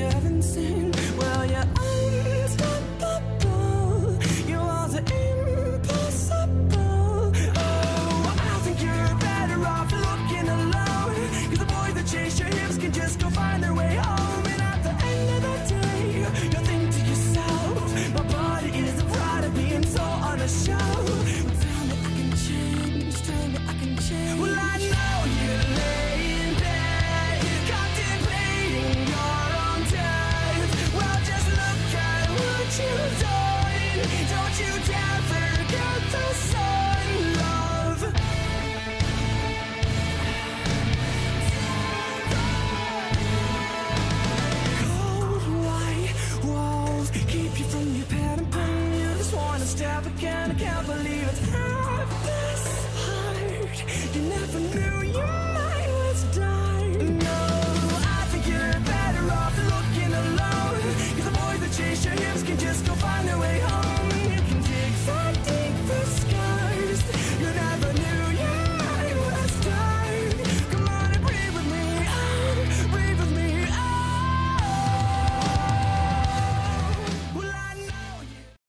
heaven sent. Well, you're unstoppable. Your walls are impossible. Oh, I think you're better off looking alone. 'Cause the boys that chase your hips can just go find their way home. And at the end of the day, you'll think to yourself, my body is the pride of being so on a show. Tell me I can change, tell me I can change. Well, I know you lay in bed, contemplating your own death. Well, just look at what you've done. Don't you dare forget the sun, love. Cold white walls keep you from your pad and pen. You just wanna step again. I can't believe it's half this hard. You never